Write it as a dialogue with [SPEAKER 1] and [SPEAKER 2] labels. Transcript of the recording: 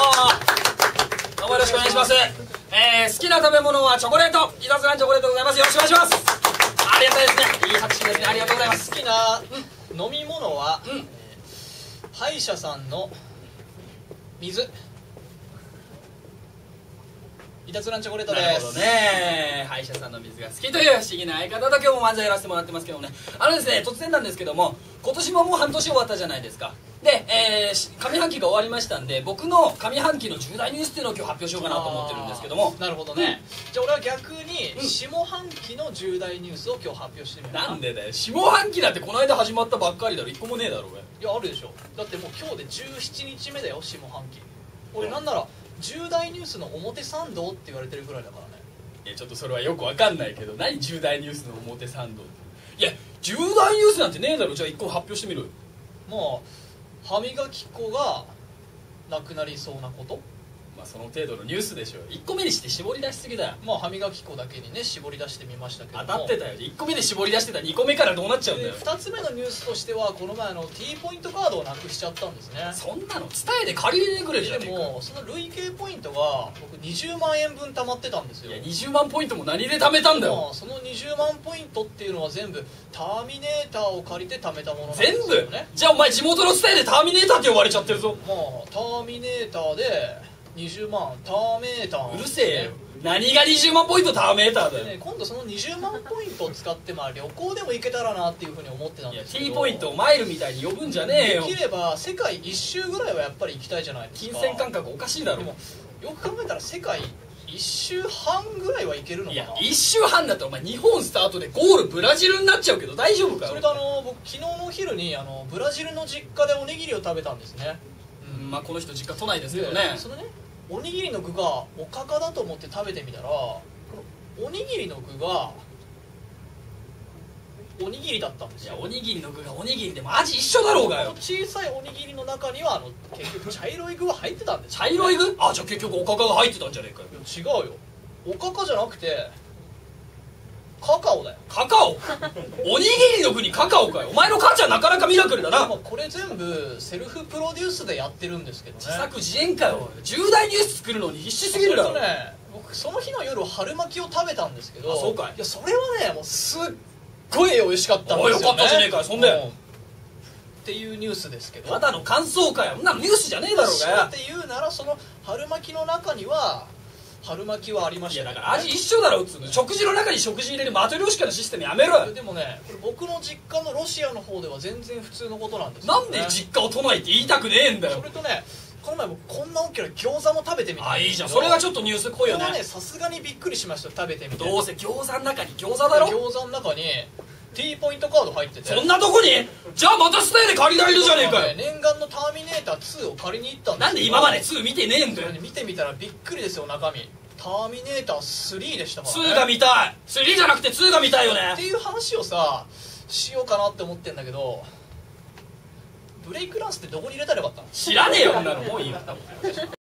[SPEAKER 1] どうもよろしくお願いします。好きな食べ物はチョコレート、いたずらんチョコレートでございます。よろしくお願いします。ありがたいですね。いい拍手ですね。ありがとうございます。
[SPEAKER 2] 好きな飲み物は、歯医者さんの水、いたずらんチョコレートです。
[SPEAKER 1] なるほどね。歯医者さんの水が好きという不思議な相方と今日も漫才やらせてもらってますけどもね、ですね、突然なんですけども、今年ももう半年終わったじゃないですか。で、上半期が終わりましたんで、僕の上半期の重大ニュースっていうのを今日発表しようかなと思ってるんですけども。
[SPEAKER 2] なるほどね。じゃあ俺は逆に下半期の重大ニュースを今日発表してみる。
[SPEAKER 1] なんでだよ、下半期だってこの間始まったばっかりだろ。一個もねえだろうが。
[SPEAKER 2] いや、あるでしょ。だってもう今日で17日目だよ、下半期。俺なんなら重大ニュースの表参道って言われてるぐらいだからね。
[SPEAKER 1] いや、ちょっとそれはよくわかんないけど、何重大ニュースの表参道って。いや、重大ニュースなんてねえだろ。じゃあ一個発表してみる。
[SPEAKER 2] まあ歯磨き粉がなくなりそうなこと。
[SPEAKER 1] まあその程度のニュースでしょ。1個目にして絞り出しすぎだよ。
[SPEAKER 2] まあ歯磨き粉だけにね絞り出してみましたけども、
[SPEAKER 1] 当たってたよ。1個目で絞り出してた2個目からどうなっちゃうんだよ。
[SPEAKER 2] 2つ目のニュースとしては、この前T ポイントカードをなくしちゃったんですね。
[SPEAKER 1] そんなの伝えで借りれてくれじゃねえか。
[SPEAKER 2] でもその累計ポイントが僕20万円分貯まってたんですよ。
[SPEAKER 1] いや、20万ポイントも何で貯めたんだよ。
[SPEAKER 2] その20万ポイントっていうのは全部ターミネーターを借りて貯めたものなんですよ
[SPEAKER 1] 全
[SPEAKER 2] ね。
[SPEAKER 1] 部じゃあお前地元の伝えでターミネーターって呼ばれちゃってるぞ。
[SPEAKER 2] まあターミネーターで20万ターメーター、
[SPEAKER 1] うるせえよ。何が20万ポイントターメーターだよ。
[SPEAKER 2] でね、今度その20万ポイントを使って旅行でも行けたらなっていうふうに思ってたん
[SPEAKER 1] いや、
[SPEAKER 2] ですけど、
[SPEAKER 1] T ポイントをマイルみたいに呼ぶんじゃねえよ。
[SPEAKER 2] できれば世界一周ぐらいはやっぱり行きたいじゃないですか。
[SPEAKER 1] 金銭感覚おかしいだろ。
[SPEAKER 2] でもよく考えたら世界一周半ぐらいは行けるの
[SPEAKER 1] いや、
[SPEAKER 2] かな。
[SPEAKER 1] 1周半だったらお前日本スタートでゴールブラジルになっちゃうけど大丈夫かよ。
[SPEAKER 2] それと僕昨日のお昼にブラジルの実家でおにぎりを食べたんですね。
[SPEAKER 1] まあこの人実家都内ですけどね。
[SPEAKER 2] そのねおにぎりの具がおかかだと思って食べてみたら、このおにぎりの具がおにぎりだったんですよ。
[SPEAKER 1] いや、おにぎりの具がおにぎりでも味一緒だろうがよ。
[SPEAKER 2] 小さいおにぎりの中には結局茶色い具が入ってたんですよ。
[SPEAKER 1] 茶色い具？あ、じゃあ結局おかかが入ってたんじゃねえかよ。
[SPEAKER 2] 違うよ、おかかじゃなくてカカオだよ。
[SPEAKER 1] カカオ？おにぎりの具にカカオかよ。お前の母ちゃんなかなかミラクルだな。
[SPEAKER 2] これ全部セルフプロデュースでやってるんですけどね。
[SPEAKER 1] 自作自演かよ。重大ニュース作るのに必死すぎるだろ。
[SPEAKER 2] それとね、僕その日の夜春巻きを食べたんですけど、
[SPEAKER 1] あ、そうかい。
[SPEAKER 2] いやそれはねもうすっごい美味しかったんですよね。
[SPEAKER 1] よかったじゃねえかよ。そんで
[SPEAKER 2] っていうニュースですけど、
[SPEAKER 1] ただの感想かよ。そんなのニュースじゃねえだろうがよ。
[SPEAKER 2] って言うならその春巻きの中には春巻きはありましたけど、
[SPEAKER 1] いやだから味一緒だろ。っつうの。食事の中に食事入れるマトリョーシカのシステムやめろよ。
[SPEAKER 2] でもね、これ僕の実家のロシアの方では全然普通のことなんです
[SPEAKER 1] な
[SPEAKER 2] よ、ね、
[SPEAKER 1] んで実家を都内って言いたくねえんだよ。
[SPEAKER 2] それとね、この前僕こんな大きな餃子も食べてみたんですけど、
[SPEAKER 1] あ、いいじゃん。それがちょっとニュースっぽいよね。
[SPEAKER 2] これはねさすがにびっくりしました。食べてみて、
[SPEAKER 1] どうせ餃子の中に餃子だろ。
[SPEAKER 2] 餃子の中に T ポイントカード入ってて、
[SPEAKER 1] そんなとこに？じゃあまたスタイル借りられるじゃねえかよ。
[SPEAKER 2] 念願のターミネーター2を借りに行ったんですけど、
[SPEAKER 1] なんで今まで2見てねえんだよ。
[SPEAKER 2] 見てみたらびっくりですよ。中身ターミネーター3でしたからね。
[SPEAKER 1] 2が見たい。3じゃなくて2が見たいよね。
[SPEAKER 2] っていう話をさしようかなって思ってんだけど、ブレイクダンスってどこに入れたらよかったの？
[SPEAKER 1] 知らねえよ。こんなのもういいよ。